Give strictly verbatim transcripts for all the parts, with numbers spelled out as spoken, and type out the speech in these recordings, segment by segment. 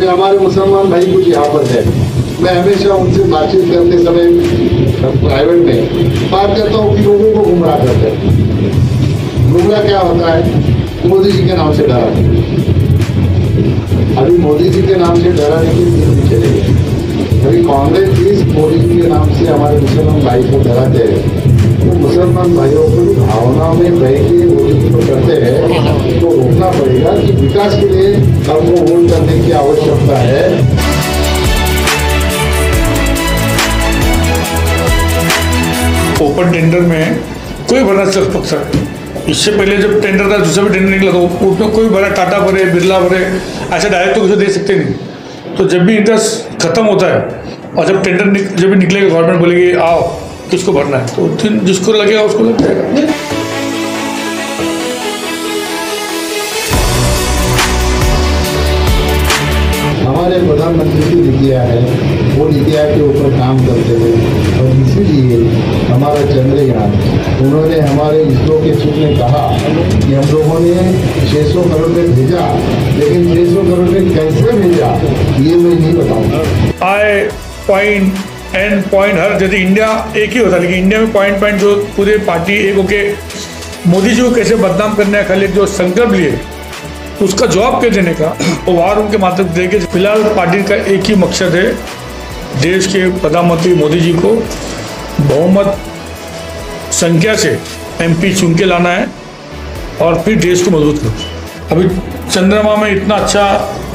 अभी हमारे मुसलमान भाई कुछ यहाँ पर है, मैं हमेशा उनसे बातचीत करते समय प्राइवेट में बात करता हूँ कि लोगों को गुमराह करते हैं। गुमराह क्या होता है? मोदी जी के नाम से डरा। अभी मोदी जी के नाम से डराने के लिए चले गए। अभी कांग्रेस इस मोदी जी के नाम से हमारे मुसलमान भाई को डराते हैं, तो मुसलमान भाइयों को भावना में बह के मोदी जी को करते हैं, तो रोकना पड़ेगा कि विकास के लिए हमको वोट करने की आवश्यकता है। ओपन टेंडर में कोई भरना चल सकता है। इससे पहले जब टेंडर था, दूसरा भी टेंडर निकला तो उसमें कोई भरा, टाटा भरे, बिरला भरे, ऐसा डायरेक्ट तो किसी दे सकते नहीं। तो जब भी इंटरेस्ट खत्म होता है और जब टेंडर निक, जब भी निकलेगा, गवर्नमेंट बोलेगी आओ किसको भरना है, तो जिसको लगेगा उसको लग जाएगा। हमारे प्रधानमंत्री की नीतियाँ हैं, वो नीतियाँ के ऊपर काम करते हैं और इसीलिए हमारा चंद्रयान, उन्होंने हमारे इसरो के चीफ ने कहा कि हम लोगों ने छह सौ करोड़ में भेजा, लेकिन छह सौ करोड़ में कैसे भेजा ये मैं नहीं बताऊंगा। आई पॉइंट एंड पॉइंट हर यदि इंडिया एक ही होता, लेकिन इंडिया में पॉइंट पॉइंट जो पूरे पार्टी एक होके मोदी जी को कैसे बदनाम करने का खाली जो संकल्प लिए, उसका जवाब क्या देने का वो वार रूम के माध्यम से देखे। फिलहाल पार्टी का एक ही मकसद है, देश के प्रधानमंत्री मोदी जी को बहुमत संख्या से एमपी चुन के लाना है और फिर देश को मजबूत करो। अभी चंद्रमा में इतना अच्छा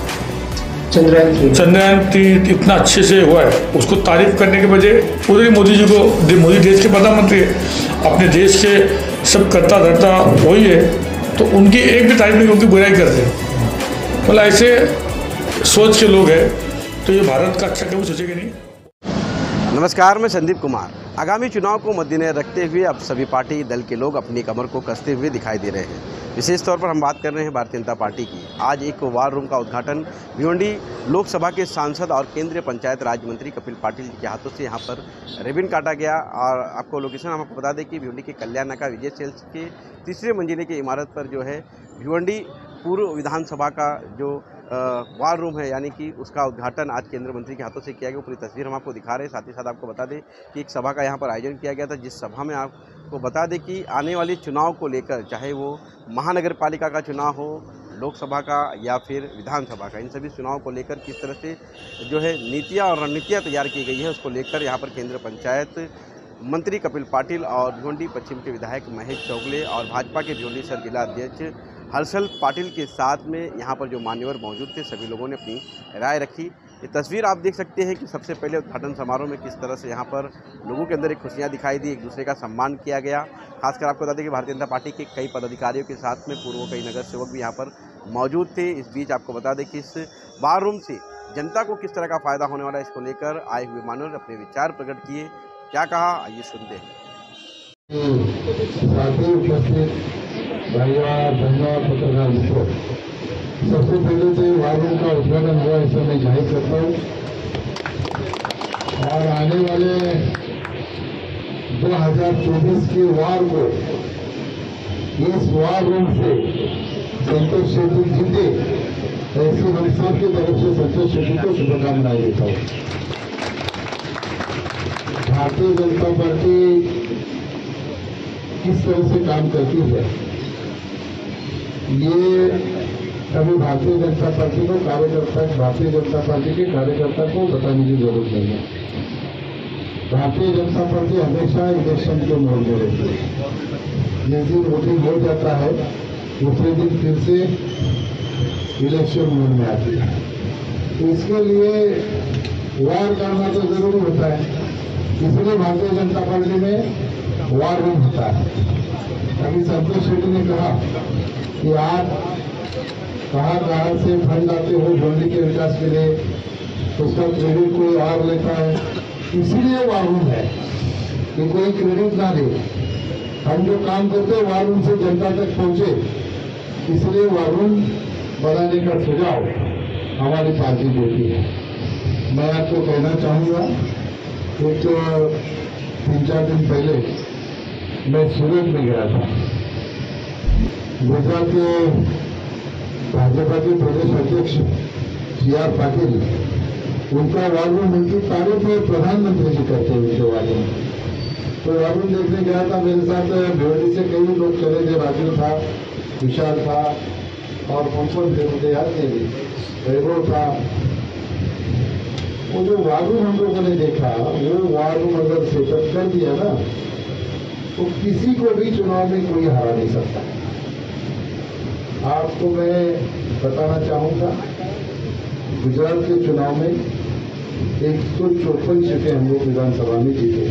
चंद्रयान चंद्रयान इतना अच्छे से हुआ है, उसको तारीफ करने के बजाय पूरे मोदी जी को, मोदी देश के प्रधानमंत्री है, अपने देश के सब करता धरता वही है, तो उनकी एक भी तारीफ नहीं, उनकी बुराई करते हैं। मतलब ऐसे सोच के लोग हैं, तो ये भारत का अच्छा कभी सोचेंगे नहीं। नमस्कार, मैं संदीप कुमार। आगामी चुनाव को मद्देनजर रखते हुए अब सभी पार्टी दल के लोग अपनी कमर को कसते हुए दिखाई दे रहे हैं। विशेष तौर पर हम बात कर रहे हैं भारतीय जनता पार्टी की। आज एक वार रूम का उद्घाटन भिवंडी लोकसभा के सांसद और केंद्रीय पंचायत राज्य मंत्री कपिल पाटिल के हाथों से यहाँ पर रिबन काटा गया। और आपको लोकेशन हम आपको बता दें कि भिवंडी के कल्याण नगर विजय सेल्स के तीसरे मंजिले की इमारत पर जो है भिवंडी पूर्व विधानसभा का जो वार रूम है, यानी कि उसका उद्घाटन आज केंद्रीय मंत्री के हाथों से किया गया। पूरी तस्वीर हम आपको दिखा रहे हैं। साथ ही साथ आपको बता दें कि एक सभा का यहाँ पर आयोजन किया गया था, जिस सभा में आपको बता दें कि आने वाले चुनाव को लेकर, चाहे वो महानगर पालिका का चुनाव हो, लोकसभा का या फिर विधानसभा का, इन सभी चुनाव को लेकर किस तरह से जो है नीतियाँ और रणनीतियाँ तैयार की गई है, उसको लेकर यहाँ पर केंद्रीय पंचायत मंत्री कपिल पाटिल और भिवंडी पश्चिम के विधायक महेश चौगले और भाजपा के भिवंडी शहर जिला अध्यक्ष हर्षल पाटिल के साथ में यहाँ पर जो मान्यवर मौजूद थे, सभी लोगों ने अपनी राय रखी। ये तस्वीर आप देख सकते हैं कि सबसे पहले उद्घाटन समारोह में किस तरह से यहाँ पर लोगों के अंदर एक खुशियाँ दिखाई दी, एक दूसरे का सम्मान किया गया। खासकर आपको बता दें कि भारतीय जनता पार्टी के कई पदाधिकारियों के साथ में पूर्व कई नगर सेवक भी यहाँ पर मौजूद थे। इस बीच आपको बता दें कि इस वार रूम से जनता को किस तरह का फ़ायदा होने वाला है, इसको लेकर आए हुए मान्यवर अपने विचार प्रकट किए। क्या कहा, आइए सुनते हैं। पत्रकार मित्रों, सबसे पहले तो वार रूम का उद्घाटन हुआ, इसे मैं जाहिर करता हूँ। और आने वाले दो हज़ार चौबीस के वार को इस वार रूम से संतोष शेट्टी जीते, ऐसी हम सब की तरफ से संतोष शेट्टी को शुभकामनाएं देता हूँ। भारतीय जनता पार्टी किस तरह से काम करती है, ये कभी भारतीय जनता पार्टी को कार्यकर्ता भारतीय जनता पार्टी के कार्यकर्ता को बताने की जरूरत नहीं है। भारतीय जनता पार्टी हमेशा इलेक्शन के मोड में रहती है। जिस दिन वोटिंग हो जाता है, दूसरे दिन फिर से इलेक्शन मोड में आती है। तो इसके लिए वार करना तो जरूरी होता है, इसलिए भारतीय जनता पार्टी में वार रूम होता है। अभी संतोष शेट्टी ने कहा कि आप कहाँ कहाँ से फंड आते हो भिवंडी के विकास के लिए, उसका क्रेडिट कोई और लेता है, इसीलिए वार रूम है कि कोई क्रेडिट ना दे। हम जो काम करते हैं वार रूम से जनता तक पहुंचे, इसलिए वार रूम बनाने का सुझाव हमारी पार्टी देती है। मैं आपको कहना चाहूँगा, एक तीन चार दिन पहले मैं सूरत में गया था। गुजरात के भाजपा के प्रदेश अध्यक्ष सी आर पाटिल, उनका वार्डरूम उनकी तारीफ में प्रधानमंत्री जी करते हैं उनके वार्डरूम। तो वार्डरूम देखने गया था, मेरे साथ भिवंडी से कई लोग चले थे, राजू था, विशाल था और कौन कौन थे मुझे याद नहीं, वैभव था। वो जो वार्डरूम हम लोगों ने देखा, वो वार्डरूम अगर सेटअप कर दिया ना तो किसी को भी चुनाव में कोई हरा नहीं सकता। आपको मैं बताना चाहूंगा, गुजरात के चुनाव में एक सौ चौपन सीटें हम लोग विधानसभा में जीते।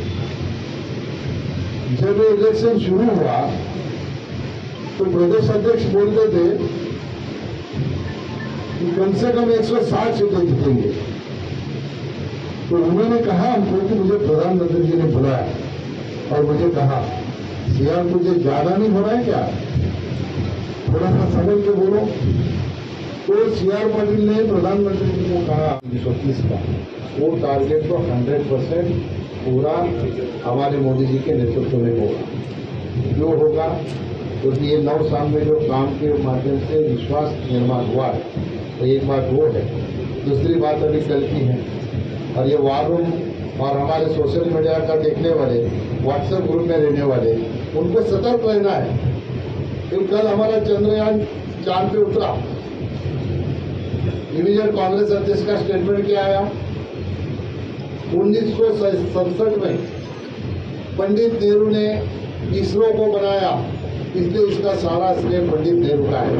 जब इलेक्शन शुरू हुआ तो प्रदेश अध्यक्ष बोलते थे कि कम से कम एक सौ साठ सीटें जीतेंगे। तो उन्होंने कहा हमको कि मुझे प्रधानमंत्री जी ने बुलाया और मुझे कहा, सीआर मुझे ज्यादा नहीं हो रहा है क्या, थोड़ा सा समझ के बोलो। तो सीआर पाटिल ने प्रधानमंत्री जी को कहा उन्नीस सौ तीस का वो टारगेट तो हंड्रेड परसेंट पूरा हमारे मोदी जी के नेतृत्व में होगा, जो होगा क्योंकि तो ये नौ साल में जो काम के माध्यम से विश्वास निर्माण हुआ है, तो एक बात वो है। दूसरी बात अभी कल की है, और ये वार रूम और हमारे सोशल मीडिया का देखने वाले, व्हाट्सएप ग्रुप में रहने वाले, उनको सतर्क रहना है। फिर कल हमारा चंद्रयान चांद पे उतरा, इमीडिएट कांग्रेस अध्यक्ष का स्टेटमेंट क्या आया, उन्नीस सौ सड़सठ में पंडित नेहरू ने इसरो को बनाया, इसलिए इसका सारा श्रेय पंडित नेहरू का है।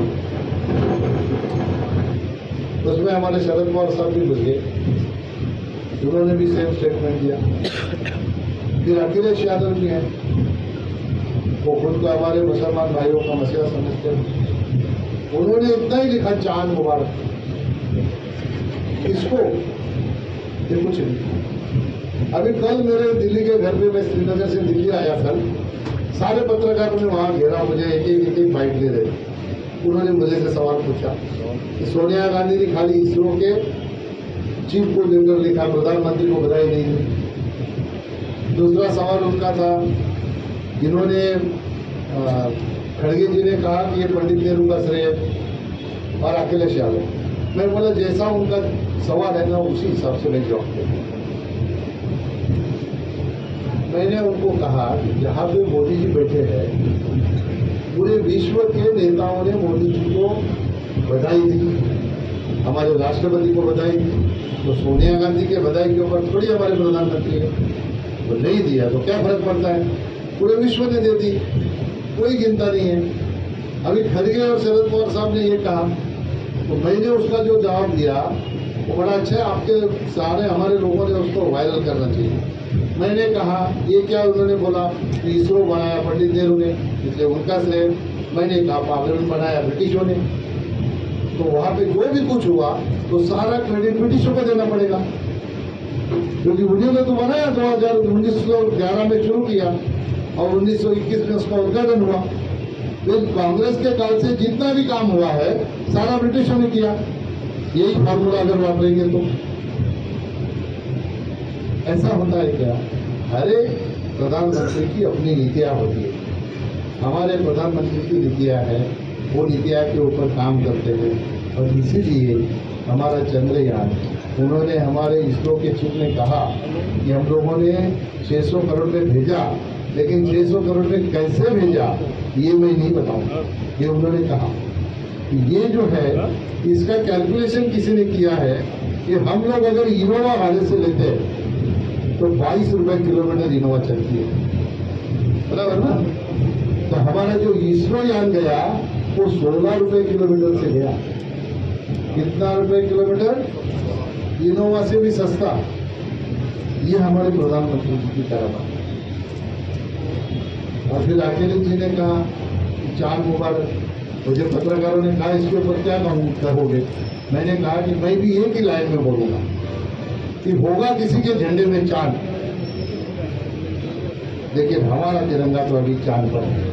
उसमें हमारे शरद पवार साहब भी घुस गए, उन्होंने भी सेम स्टेटमेंट दिया। फिर अखिलेश यादव भी हैं, वो खुद को हमारे मुसलमान भाइयों का मसला समझते हैं, उन्होंने इतना ही लिखा चांद मुबारक, इसको ये कुछ नहीं। अभी कल मेरे दिल्ली के घर पे, मैं श्रीनगर से दिल्ली आया कल, सारे पत्रकारों ने वहां घेरा, मुझे एक एक एक एक बाइट दे रहे। उन्होंने मुझे से सवाल पूछा कि सोनिया गांधी ने खाली इसरो के चीफ को जनरल लिखा, प्रधानमंत्री को बधाई नहीं दी। दूसरा सवाल उनका था, जिन्होंने खड़गे जी ने कहा कि ये पंडित नेहरू का श्रेय और अखिलेश यादव। मैं बोला जैसा उनका सवाल है ना उसी हिसाब से मैं जवाब दूंगा। मैंने उनको कहा कि जहाँ पे मोदी जी बैठे हैं, पूरे विश्व के नेताओं ने मोदी जी को बधाई दी, हमारे राष्ट्रपति को बधाई दी, तो सोनिया गांधी के बधाई के ऊपर थोड़ी हमारे प्रधानमंत्री है, तो नहीं दिया तो क्या फर्क पड़ता है, पूरे विश्व ने दे दी, कोई गिनता नहीं है। अभी खड़गे और शरद पवार साहब ने ये कहा, तो मैंने उसका जो जवाब दिया वो बड़ा अच्छा है, आपके सारे हमारे लोगों ने उसको वायरल करना चाहिए। मैंने कहा ये क्या, उन्होंने बोला कि इसरो बनाया पंडित नेहरू ने, इसलिए उनका श्रेय। मैंने कहा पार्लियामेंट बनाया ब्रिटिशों ने, तो वहां पे जो भी कुछ हुआ तो सारा क्रेडिट ब्रिटिशों को देना पड़ेगा, क्योंकि उन्होंने तो बनाया, दो हजार उन्नीस सौ ग्यारह में शुरू किया और उन्नीस सौ इक्कीस में उसका उद्घाटन हुआ। फिर कांग्रेस के काल से जितना भी काम हुआ है सारा ब्रिटिशों ने किया। यही फार्मूला अगर वापरेंगे तो ऐसा होता है क्या? हर एक प्रधानमंत्री की अपनी नीतियाँ होती है, हमारे प्रधानमंत्री की नीतियाँ हैं, वो नीतियाँ के ऊपर काम करते हैं। और इसीलिए हमारा चंद्रयान, उन्होंने हमारे इसरो के चीफ ने कहा कि हम लोगों ने छह सौ करोड़ में भेजा, लेकिन छह सौ करोड़ में कैसे भेजा ये मैं नहीं बताऊंगा, ये उन्होंने कहा। ये जो है इसका कैलकुलेशन किसी ने किया है कि हम लोग अगर इनोवा वाले से लेते हैं तो बाईस रुपए किलोमीटर इनोवा चलती है, बराबर ना। तो हमारा जो इसरो यान गया वो सोलह रुपए किलोमीटर से गया। कितना रुपए किलोमीटर? इनोवा से भी सस्ता। ये हमारे प्रधानमंत्री जी की तरफ है। और फिर अखिलेश जी ने कहा चांद मुबारक। मुझे पत्रकारों ने कहा इसके ऊपर क्या कहोगे? मैंने कहा कि मैं भी एक ही लाइन में बोलूंगा कि होगा किसी के झंडे में चांद, लेकिन हमारा तिरंगा तो अभी चांद पर है।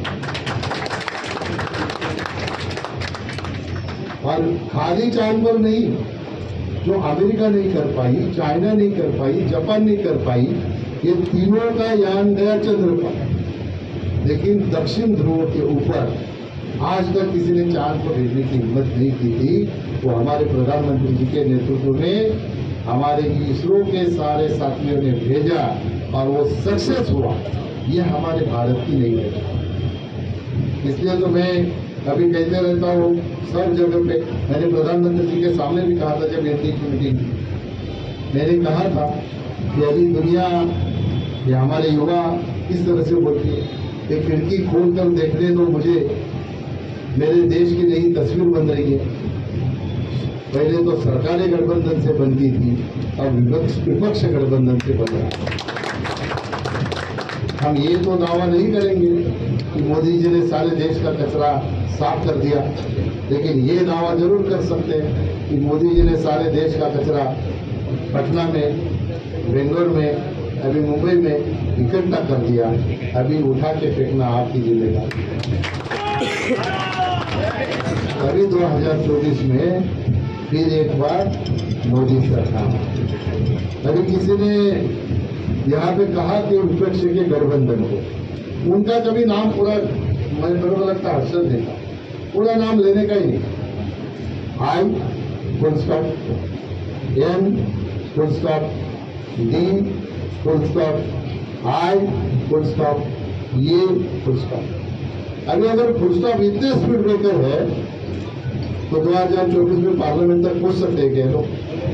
और खाली चांद पर नहीं, जो अमेरिका नहीं कर पाई, चाइना नहीं कर पाई, जापान नहीं कर पाई, ये तीनों का यान गया चंद्र पर, लेकिन दक्षिण ध्रुव के ऊपर आज तक किसी ने चांद को भेजने की हिम्मत नहीं की थी। वो हमारे प्रधानमंत्री जी के नेतृत्व में हमारे इसरो के सारे साथियों ने भेजा और वो सक्सेस हुआ। ये हमारे भारत की नहीं है। इसलिए तो मैं अभी कहते रहता हूँ सब जगह पे। मैंने प्रधानमंत्री जी के सामने भी कहा था जब एनडीए की मीटिंग थी, मैंने कहा था कि अभी दुनिया या हमारे युवा किस तरह से बोलती है कि खिड़की खोल कर देखने दो मुझे, मेरे देश की नई तस्वीर बन रही है। पहले तो सरकारी गठबंधन से बनती थी, अब विपक्ष विपक्ष गठबंधन से बन रहा है। हम ये तो दावा नहीं करेंगे कि मोदी जी ने सारे देश का कचरा साफ कर दिया, लेकिन ये दावा जरूर कर सकते हैं कि मोदी जी ने सारे देश का कचरा पटना में, बेंगलोर में, अभी मुंबई में इकट्ठा कर दिया। अभी उठा के फेंकना आपकी जिम्मेदारी। अभी दो हज़ार चौबीस में फिर एक बार मोदी सरकार। अभी किसी ने यहाँ पे कहा कि विपक्ष के गठबंधन को, उनका कभी नाम पूरा मैं मेरे को लगता हर्षद देता, पूरा नाम लेने का ही नहीं। I full stop, N full stop, D full stop, I full stop, ये फुल स्टॉप। अभी अगर फुल स्टॉप इतने स्पीड ब्रेकर है तो दो हजार चौबीस में पार्लियामेंट तक पहुंच सकते हैं क्या लोग?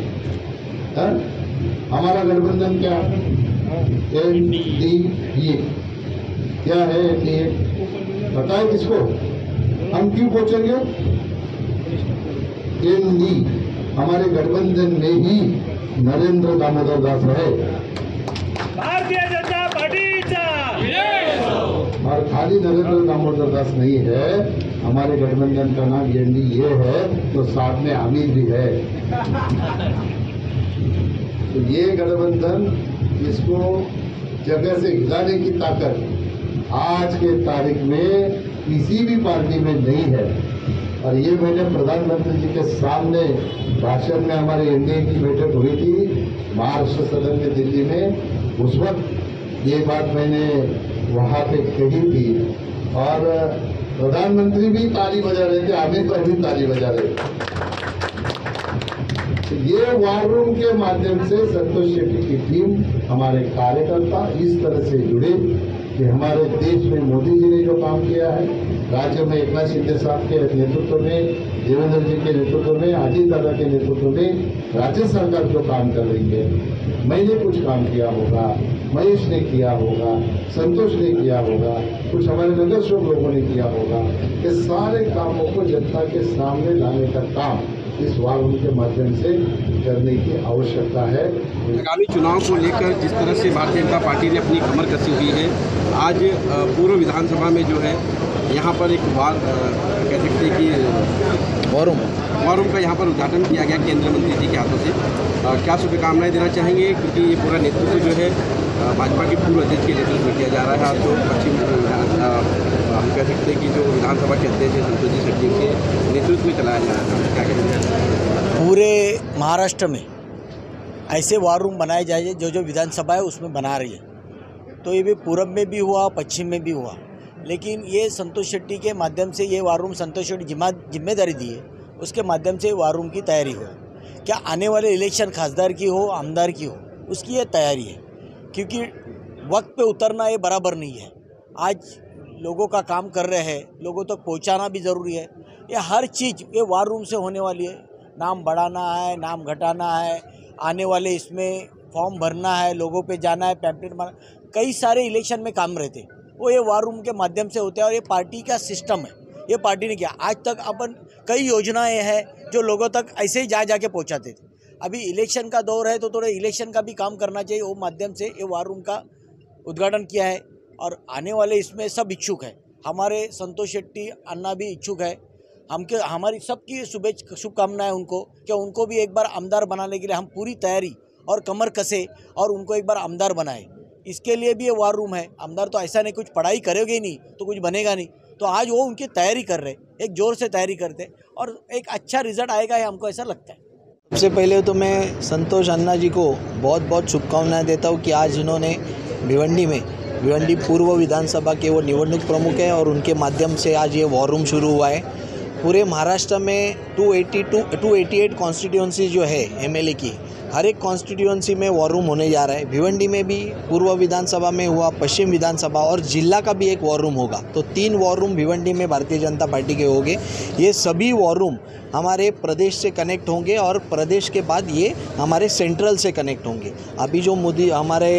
हमारा गठबंधन क्या? एन डी ए क्या है? एन डी ए बताए किसको? हम क्यों पहुंचेंगे? एन डी हमारे गठबंधन में ही नरेंद्र दामोदर दास है। भारतीय जनता पार्टी और खाली नरेंद्र दामोदर दास नहीं है, हमारे गठबंधन का नाम एन डी ए है, तो साथ में हामिद भी है। तो ये गठबंधन, इसको जगह से हिलाने की ताकत आज के तारीख में किसी भी पार्टी में नहीं है। और ये मैंने प्रधानमंत्री जी के सामने भाषण में, हमारे एनडीए की बैठक हुई थी महाराष्ट्र सदन में दिल्ली में, उस वक्त ये बात मैंने वहाँ पे कही थी और प्रधानमंत्री भी ताली बजा रहे थे, अमित भाई भी ताली बजा रहे थे। तो ये वार रूम के माध्यम से संतोष शेट्टी की टीम, हमारे कार्यकर्ता इस तरह से जुड़े कि हमारे देश में मोदी जी ने जो काम किया है, राज्य में एकनाथ शिंदे साहब के नेतृत्व में, देवेंद्र जी के नेतृत्व में, अजीत दादा के नेतृत्व में राज्य सरकार जो काम कर रही है, मैंने कुछ काम किया होगा, महेश ने किया होगा, संतोष ने किया होगा, कुछ हमारे नगर सेवक लोगों ने किया होगा, ये सारे कामों को जनता के सामने लाने का काम इस वार रूम के माध्यम से करने की आवश्यकता है। आगामी चुनाव को लेकर जिस तरह से भारतीय जनता पार्टी ने अपनी कमर कसी हुई है, आज पूर्व विधानसभा में जो है यहाँ पर एक वार कह सकते हैं कि वॉर रूम वॉर रूम का यहाँ पर उद्घाटन किया गया केंद्रीय मंत्री जी के हाथों से। आ, क्या शुभकामनाएं देना चाहेंगे, क्योंकि ये पूरा नेतृत्व जो है भाजपा के पूर्व अध्यक्ष के नेतृत्व में किया जा रहा है। आज तो पश्चिम हम कह सकते हैं कि जो विधानसभा के अध्यक्ष संतोष जी शेट्टी के नेतृत्व में चलाया जा रहा है, क्या कहेंगे? पूरे महाराष्ट्र में ऐसे वार रूम बनाए जाए जो जो विधानसभा है उसमें बना रही है। तो ये भी पूरब में भी हुआ, पश्चिम में भी हुआ, लेकिन ये संतोष शेट्टी के माध्यम से ये वार रूम संतोष शेट्टी जिम्मेदारी दी है, उसके माध्यम से वार रूम की तैयारी हो। क्या आने वाले इलेक्शन खासदार की हो, आमदार की हो, उसकी ये तैयारी है, क्योंकि वक्त पे उतरना ये बराबर नहीं है। आज लोगों का काम कर रहे हैं, लोगों तक तो पहुंचाना भी ज़रूरी है। ये हर चीज़ ये वार रूम से होने वाली है। नाम बढ़ाना है, नाम घटाना है, आने वाले इसमें फॉर्म भरना है, लोगों पे जाना है, पैम्पलेट मारना, कई सारे इलेक्शन में काम रहते वो ये वार रूम के माध्यम से होते हैं। और ये पार्टी का सिस्टम है, ये पार्टी ने किया। आज तक अपन कई योजनाएं हैं जो लोगों तक ऐसे ही जा जा के पहुँचाते थे। अभी इलेक्शन का दौर है तो थोड़ा इलेक्शन का भी काम करना चाहिए। वो माध्यम से ये वार रूम का उद्घाटन किया है और आने वाले इसमें सब इच्छुक है। हमारे संतोष शेट्टी अन्ना भी इच्छुक है। हमके हमारी सबकी शुभे शुभकामनाएं उनको, कि उनको भी एक बार आमदार बनाने के लिए हम पूरी तैयारी और कमर कसे और उनको एक बार आमदार बनाए। इसके लिए भी ये वार रूम है। आमदार तो ऐसा नहीं कुछ पढ़ाई करेंगे ही नहीं तो कुछ बनेगा नहीं, तो आज वो उनकी तैयारी कर रहे, एक जोर से तैयारी करते और एक अच्छा रिजल्ट आएगा, ये हमको ऐसा लगता है। सबसे पहले तो मैं संतोष अन्ना जी को बहुत बहुत शुभकामनाएं देता हूँ कि आज इन्होंने भिवंडी में भिवंडी पूर्व विधानसभा के वो निवडणूक प्रमुख हैं और उनके माध्यम से आज ये वॉर रूम शुरू हुआ है। पूरे महाराष्ट्र में दो सौ बयासी दो सौ अट्ठासी कॉन्स्टिट्यूंसी जो है एमएलए की, हर एक कॉन्स्टिट्यूंसी में वॉर रूम होने जा रहा है। भिवंडी में भी पूर्व विधानसभा में हुआ, पश्चिम विधानसभा और जिला का भी एक वॉर रूम होगा। तो तीन वॉर रूम भिवंडी में भारतीय जनता पार्टी के होंगे। ये सभी वॉर रूम हमारे प्रदेश से कनेक्ट होंगे और प्रदेश के बाद ये हमारे सेंट्रल से कनेक्ट होंगे। अभी जो मोदी हमारे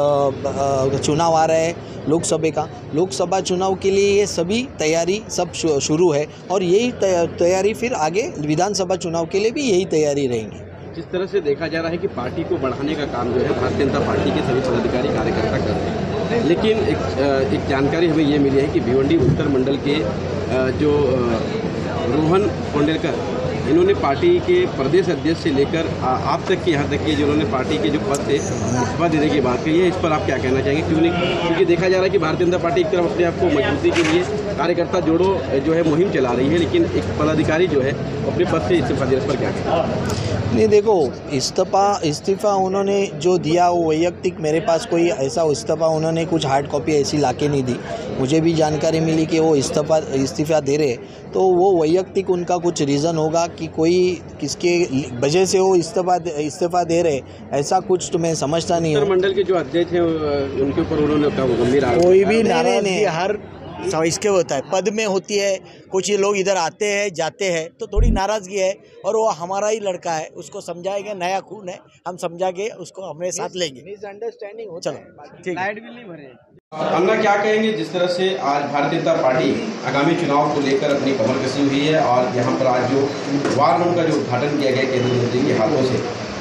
चुनाव आ रहा है लोकसभा का, लोकसभा चुनाव के लिए ये सभी तैयारी सब शुरू है और यही तैयारी फिर आगे विधानसभा चुनाव के लिए भी यही तैयारी रहेंगी। जिस तरह से देखा जा रहा है कि पार्टी को बढ़ाने का काम जो है भारतीय जनता पार्टी के सभी पदाधिकारी कार्यकर्ता कर रहे हैं, लेकिन एक एक जानकारी हमें ये मिली है कि भिवंडी उत्तर मंडल के जो रोहन कोंडेलकर, इन्होंने पार्टी के प्रदेश अध्यक्ष से लेकर आप तक की यहाँ तक की जिन्होंने पार्टी के जो पद थे इस्तीफा देने की बात कही है, इस पर आप क्या कहना चाहेंगे? क्यों नहीं, क्योंकि देखा जा रहा है कि भारतीय जनता पार्टी एक तरफ अपने आप को मजबूती के लिए कार्यकर्ता जोड़ो जो है मुहिम चला रही है, लेकिन एक पदाधिकारी जो है अपने पद से इस्तीफा देने पर क्या कहेंगे? नहीं, देखो, इस्तीफा इस्तीफा उन्होंने जो दिया वो वैयक्तिक, मेरे पास कोई ऐसा इस्तीफा उन्होंने कुछ हार्ड कॉपी ऐसी लाके नहीं दी। मुझे भी जानकारी मिली कि वो इस्तीफा इस्तीफा दे रहे, तो वो वैयक्तिक उनका कुछ रीज़न होगा कि कोई किसके वजह से वो इस्तीफा इस्तीफा दे रहे, ऐसा कुछ तो मैं समझता नहीं हूँ। मंडल के जो अध्यक्ष हैं उनके ऊपर उन्होंने गंभीर कोई भी नाराजगी हर इसके होता है, पद में होती है। कुछ ही लोग इधर आते हैं जाते हैं तो थोड़ी नाराज़गी है, और वो हमारा ही लड़का है, उसको समझाएंगे, नया खून है, हम समझा के उसको अपने साथ लेंगे। मिसअंडरस्टैंडिंग हो, चलो ठीक। लाइट बिल नहीं भरे। अन्ना, क्या कहेंगे जिस तरह से आज भारतीय जनता पार्टी आगामी चुनाव को लेकर अपनी कमर कसी हुई है और यहाँ पर आज जो वार रूम का जो उद्घाटन किया गया केंद्रीय मंत्री के हाथों से,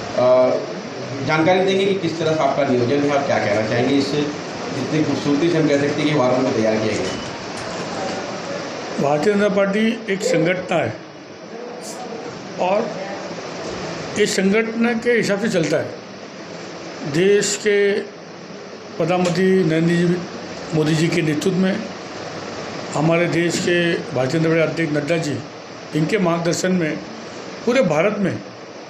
जानकारी देंगे कि किस तरह से आपका नियोजन है, आप क्या कहना चाहेंगे? इस जितनी खूबसूरती से हम कह सकते हैं कि वार रूम को तैयार किया गया। भारतीय जनता पार्टी एक संगठन है और इस संगठन के हिसाब से चलता है। देश के प्रधानमंत्री नरेंद्र जी मोदी जी के नेतृत्व में, हमारे देश के भारतीय जनता पार्टी अध्यक्ष नड्डा जी, इनके मार्गदर्शन में पूरे भारत में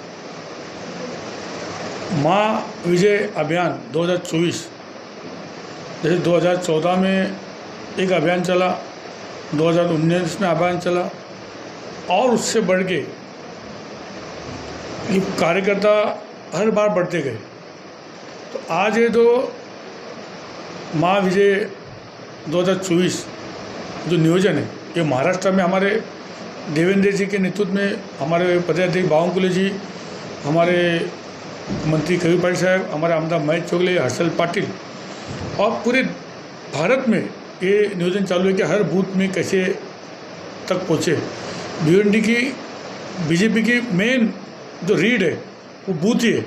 माँ विजय अभियान दो हज़ार चौबीस, जैसे दो हज़ार चौदह में एक अभियान चला, दो हज़ार उन्नीस में अभियान चला, और उससे बढ़ के ये कार्यकर्ता हर बार बढ़ते गए। तो आज ये जो माँ विजय दो हज़ार चौबीस जो नियोजन है, ये महाराष्ट्र में हमारे देवेंद्र जी के नेतृत्व में, हमारे प्रदेशाध्यक्ष बावनकुळे जी, हमारे मंत्री कबीर पाटिल साहब, हमारे आमदार महेश चोगले, हर्षल पाटिल, और पूरे भारत में ये नियोजन चालू है कि हर बूथ में कैसे तक पहुँचे। भिवंडी की बीजेपी की मेन जो रीड है वो बूथ ही है।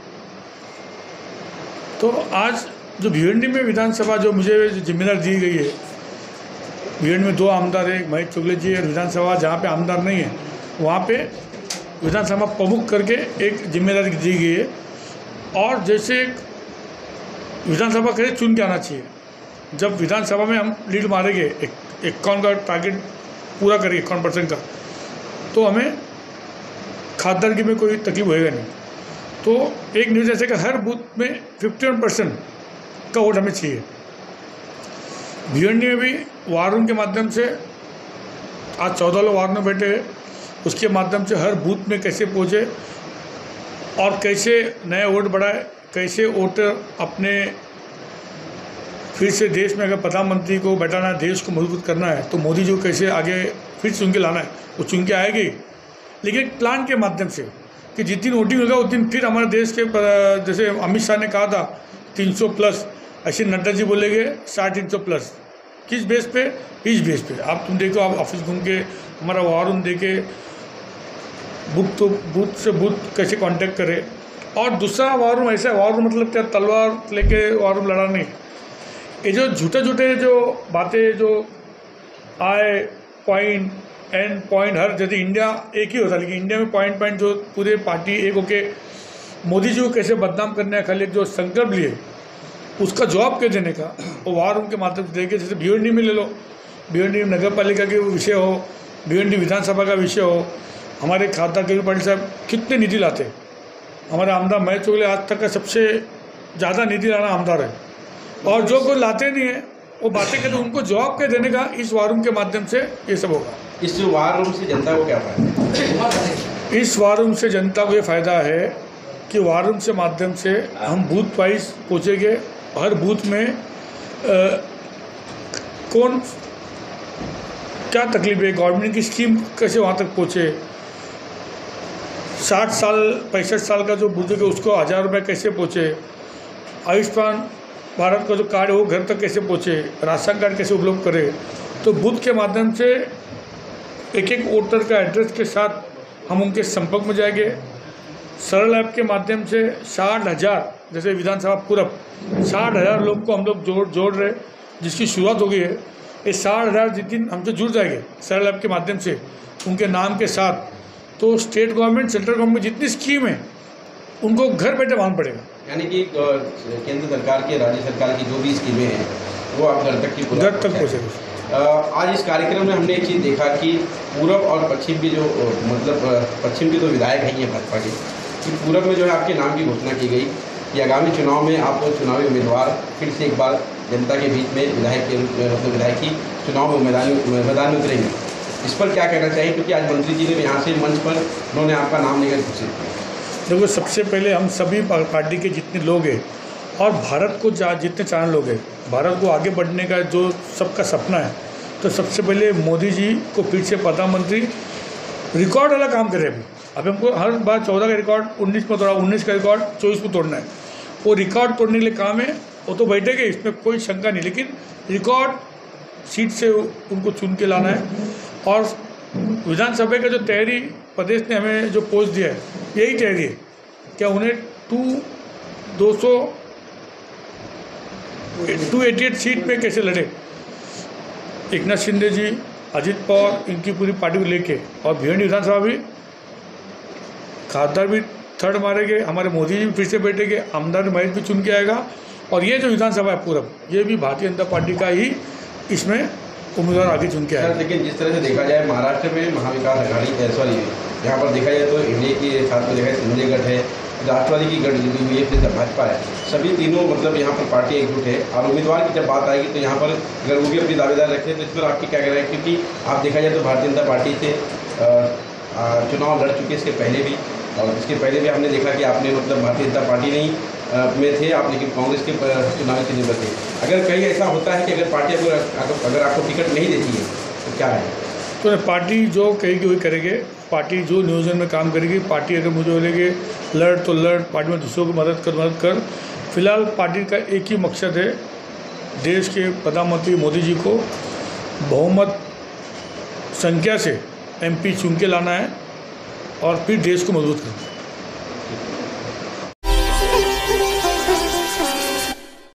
तो आज जो भिवंडी में विधानसभा जो मुझे जिम्मेदारी दी गई है, भिवंडी में दो आमदार है, महेश चोगले जी, और विधानसभा जहाँ पे आमदार नहीं है वहाँ पे विधानसभा प्रमुख करके एक जिम्मेदारी दी गई है। और जैसे एक विधानसभा कैसे चुन के आना चाहिए, जब विधानसभा में हम लीड मारेंगे एक इक्यावन का टारगेट पूरा करेंगे इक्यावन परसेंट का, तो हमें खासदारगी में कोई तकलीफ होएगा नहीं। तो एक न्यूज़ ऐसे कि हर बूथ में इक्यावन परसेंट का वोट हमें चाहिए। भिवंडी में भी वार रूम के माध्यम से आज चौदह लोग वार में बैठे हैं, उसके माध्यम से हर बूथ में कैसे पहुँचे और कैसे नया वोट बढ़ाए, कैसे वोटर अपने फिर से देश में अगर प्रधानमंत्री को बैठाना है, देश को मजबूत करना है, तो मोदी जी को कैसे आगे फिर चुन के लाना है, वो चुन के आएगी, लेकिन प्लान के माध्यम से कि जिस दिन वोटिंग होगा उस दिन फिर हमारे देश के, जैसे अमित शाह ने कहा था तीन सौ प्लस, ऐसे नड्डा जी बोलेंगे साढ़े तीन सौ प्लस। किस बेस पे? इस बेस पे आप तुम देखो, आप ऑफिस घूम के हमारा वार रूम देखे, बूथ तो बूथ से बूथ कैसे कांटेक्ट करे। और दूसरा वार रूम ऐसा, वार रूम मतलब क्या, तलवार लेके वार रूम लड़ा नहीं। ये जो झूठे झूठे जो बातें जो आए, पॉइंट एंड पॉइंट, हर जैसे इंडिया एक ही होता, लेकिन इंडिया में पॉइंट पॉइंट जो पूरे पार्टी एक होके मोदी जी को कैसे बदनाम करने का खाली जो संकल्प लिए, उसका जवाब के देने का वो वार रूम के माध्यम से देखे। जैसे भिवंडी में ले लो, भिवंडी नगर पालिका के विषय हो, भिवंडी विधानसभा का विषय हो, हमारे खासदार कबीर पाटिल साहब कितने निधि लाते, हमारे आमदार महेश चोगले आज तक का सबसे ज़्यादा निधि लाना आमदार है। और जो कोई लाते नहीं है वो बातें करते, उनको जवाब के देने का इस वार रूम के माध्यम से ये सब होगा। इस वार रूम से जनता को क्या फायदा है? इस वार रूम से जनता को ये फ़ायदा है कि वार रूम से माध्यम से हम बूथ वाइज पहुँचेंगे। हर बूथ में आ, कौन क्या तकलीफ है, गवर्नमेंट की स्कीम कैसे वहाँ तक पहुँचे, साठ साल पैंसठ साल का जो बुजुर्ग है उसको हज़ार रुपये कैसे पहुँचे, आयुष्मान भारत का जो कार्ड है वो घर तक कैसे पहुँचे, राशन कार्ड कैसे उपलब्ध करे। तो बूथ के माध्यम से एक एक वोटर का एड्रेस के साथ हम उनके संपर्क में जाएंगे। सरल ऐप के माध्यम से साठ हज़ार जैसे विधानसभा पूरब साठ हज़ार लोग को हम लोग जोड़ जोड़ रहे, जिसकी शुरुआत हो गई है। ये साठ हज़ार जिस दिन हमसे जुड़ जाएंगे सरल ऐप के माध्यम से उनके नाम के साथ, तो स्टेट गवर्नमेंट सेंट्रल गवर्नमेंट जितनी स्कीम है उनको घर बैठे मालूम पड़ेगा। यानी कि केंद्र सरकार के राज्य सरकार की जो भी स्कीमें हैं वो आप घर तक की घर तक पहुँचेगा। आज इस कार्यक्रम में हमने एक चीज़ देखा कि पूरब और पश्चिम की जो मतलब पश्चिम के तो विधायक हैं ये भाजपा के, कि पूरब में जो है आपके नाम की घोषणा की गई कि आगामी चुनाव में आप चुनावी उम्मीदवार फिर से एक बार जनता के बीच में विधायक के मतलब विधायक की चुनाव में मैदान मैदान में उतरेंगे। इस पर क्या कहना चाहिए, क्योंकि आज मंत्री जी ने यहाँ से मंच पर उन्होंने आपका नाम लेकर घोषित किया। देखो, सबसे पहले हम सभी पार्टी के जितने लोग हैं और भारत को जितने चार लोग हैं, भारत को आगे बढ़ने का जो सबका सपना है, तो सबसे पहले मोदी जी को फिर से प्रधानमंत्री रिकॉर्ड वाला काम करे। अभी अभी हमको हर बार चौदह का रिकॉर्ड उन्नीस में तोड़ा, उन्नीस का रिकॉर्ड चौबीस में तोड़ना है। वो रिकॉर्ड तोड़ने के लिए काम है, वो तो बैठेंगे, इसमें कोई शंका नहीं, लेकिन रिकॉर्ड सीट से उनको चुन के लाना है। और विधानसभा का जो तैयारी प्रदेश ने हमें जो पोस्ट दिया है यही तैयारी है, क्या उन्हें टू दो सौ टू एटी एट सीट पे कैसे लड़े। एकनाथ शिंदे जी, अजित पवार, इनकी पूरी पार्टी को लेके, और भिवंडी विधानसभा भी खासदार भी थर्ड मारेंगे, हमारे मोदी जी भी फिर से बैठेंगे, आमदार महेश भी चुन के आएगा। और ये जो विधानसभा है पूरब, ये भी भारतीय जनता पार्टी का ही इसमें उम्मीदवार आगे चुन के आएगा। लेकिन जिस तरह से देखा जाए महाराष्ट्र में महाविकास अघाड़ी सॉरी यहाँ पर देखा जाए तो एनडीए के साथ में देखा जाए संजय गठ है, राष्ट्रवादी की गठ जुड़ी हुई है, फिर भाजपा है, सभी तीनों मतलब यहाँ पर पार्टी एकजुट है। और उम्मीदवार की जब बात आएगी तो यहाँ पर अगर वो भी अपनी दावेदार रखें तो इस पर आपकी क्या कहना है, क्योंकि आप देखा जाए तो भारतीय जनता पार्टी से चुनाव लड़ चुके इसके पहले भी, और इसके पहले भी हमने देखा कि आपने मतलब भारतीय जनता पार्टी नहीं में थे आप, लेकिन कांग्रेस के चुनावी चिन्ह पर थे। अगर कहीं ऐसा होता है कि अगर पार्टी अगर अगर आपको टिकट नहीं देती है तो क्या है? तो पार्टी जो कहेगी वही करेंगे, पार्टी जो नियोजन में काम करेगी, पार्टी अगर मुझे बोलेंगे लड़ तो लड़, पार्टी में दूसरों को मदद कर मदद कर। फिलहाल पार्टी का एक ही मकसद है, देश के प्रधानमंत्री मोदी जी को बहुमत संख्या से एमपी चुन के लाना है और फिर देश को मजबूत करना है।